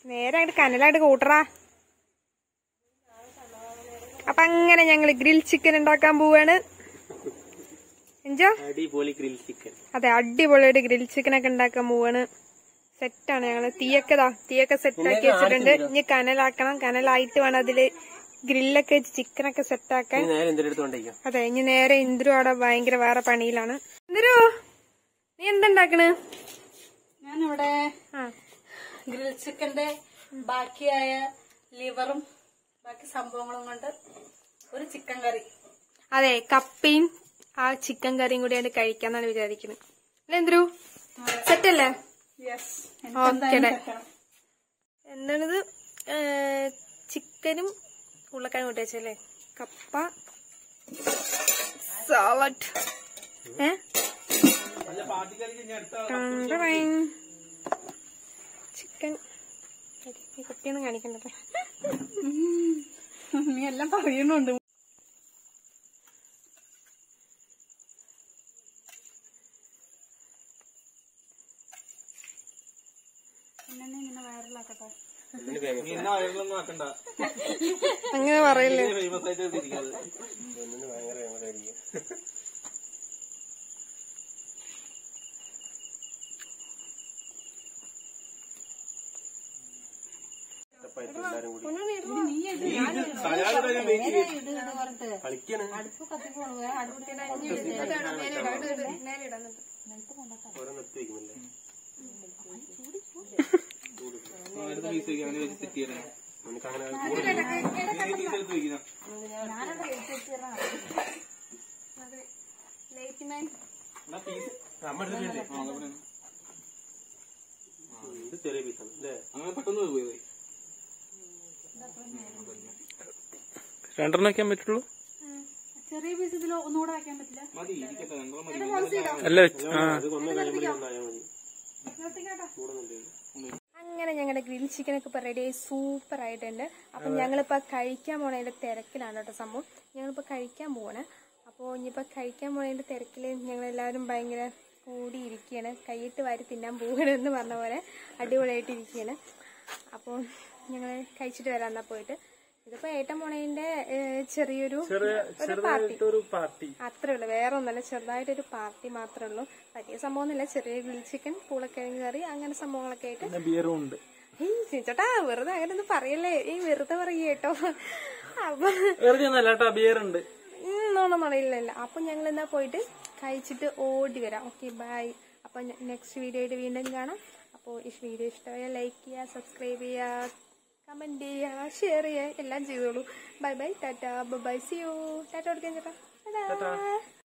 നേരെ അങ്ങോട്ട് കനലായിട്ട് കൂട്ടറാ. അപ്പൊ അങ്ങനെ ഞങ്ങള് ഗ്രിൽ ചിക്കൻ ഉണ്ടാക്കാൻ പോവാണ്. എഞ്ചോ അടിപൊളി ഗ്രിൽ ചിക്കൻ. അതെ, അടിപൊളിയായിട്ട് ഗ്രിൽ ചിക്കൻ ഒക്കെ ഉണ്ടാക്കാൻ പോവാണ്. സെറ്റാണ് ഞങ്ങള്. തീയൊക്കെ സെറ്റാക്കി വെച്ചിട്ടുണ്ട്. ഇനി കനലാക്കണം. കനലായിട്ട് വേണം അതില് ഗ്രില്ലൊക്കെ വെച്ച് ചിക്കനൊക്കെ സെറ്റാക്കാൻ. അതെ, ഇനി നേരെ ഇന്ദ്രു അവിടെ ഭയങ്കര വേറെ പണിയിലാണ്. ഇന്ദ്രു, നീ എന്തുണ്ടാക്കണ്? ഞാനിവിടെ ഗ്രിൽ ചിക്കന്റെ ബാക്കിയായ ലിവറും ബാക്കി സംഭവങ്ങളും കൊണ്ട് ഒരു ചിക്കൻ കറി. അതെ, കപ്പയും ആ ചിക്കൻ കറിയും കൂടിയാണ് കഴിക്കാന്നാണ് വിചാരിക്കുന്നത്. അല്ലേ ഇന്ദ്രു? സെറ്റല്ലേ? ഓക്കെ. എന്താണിത്? ചിക്കനും ഉരുളക്കിഴങ്ങും കൂട്ടി വെച്ചല്ലേ? കപ്പ, സാലഡ്, ചിക്കൻ. കുട്ടിയൊന്നും കാണിക്കണ്ടല്ലേ? നീ എല്ലാം പറയുന്നുണ്ട്. ഇങ്ങനെ വൈറലാക്കട്ടെ. അങ്ങനെ പറയില്ലേ? അടുപ്പ് കത്തിപ്പോണു. രണ്ടെണ്ണം വെക്കാൻ പറ്റുള്ളൂ. ചെറിയ പീസ് ഇതിൽ ഒന്നുകൂടെ വെക്കാൻ പറ്റില്ല. അല്ല, അങ്ങനെ ഞങ്ങളുടെ ഗ്രിൽ ചിക്കനൊക്കെ ഇപ്പൊ റെഡി ആയി സൂപ്പർ ആയിട്ടുണ്ട്. അപ്പൊ ഞങ്ങളിപ്പോ കഴിക്കാൻ പോണതിന്റെ തിരക്കിലാണ് കേട്ടോ സംഭവം. ഞങ്ങളിപ്പോ കഴിക്കാൻ പോവാണ്. അപ്പൊ ഇനിയിപ്പോ കഴിക്കാൻ പോണതിന്റെ തിരക്കില് ഞങ്ങളെല്ലാവരും ഭയങ്കര കൂടിയിരിക്കുകയാണ്. കൈയിട്ട് വാരി തിന്നാൻ പോകണമെന്ന് പറഞ്ഞ പോലെ അടിപൊളിയായിട്ട് ഇരിക്കുകയാണ്. അപ്പോൾ ഞങ്ങൾ കഴിച്ചിട്ട് വരാന്നാ പോയിട്ട്. ഇതിപ്പോ ഏട്ടൻ പോണതിന്റെ ചെറിയൊരു പാർട്ടി അത്രേ ഉള്ളു. വേറെ ഒന്നല്ല, ചെറുതായിട്ടൊരു പാർട്ടി മാത്രമേ ഉള്ളൂ. വലിയ സംഭവമൊന്നുമില്ല. ചെറിയ ഗ്രിൽ ചിക്കൻ, പൂളക്കിഴങ്ങ് കറി, അങ്ങനെ സംഭവങ്ങളൊക്കെ ആയിട്ട്. ബിയറുണ്ട്. ചേട്ടാ വെറുതെ അങ്ങനെ ഒന്നും പറയല്ലേ. വെറുതെ പറയുക കേട്ടോ. അപ്പൊ ബിയറുണ്ട് പറയില്ലല്ലോ. അപ്പൊ ഞങ്ങൾ എന്നാ പോയിട്ട് കഴിച്ചിട്ട് ഓടി വരാം. Okay, bye. അപ്പൊ നെക്സ്റ്റ് വീഡിയോ ആയിട്ട് വീണ്ടും കാണാം. അപ്പോൾ ഈ വീഡിയോ ഇഷ്ടമായ ലൈക്ക് ചെയ്യുക, സബ്സ്ക്രൈബ് ചെയ്യുക, കമന്റ് ചെയ്യുക, ഷെയർ ചെയ്യുക, എല്ലാം ചെയ്തോളൂ. Bye bye, tata, bye, see you. Tata കൊടുക്കാൻ ചേട്ടാ.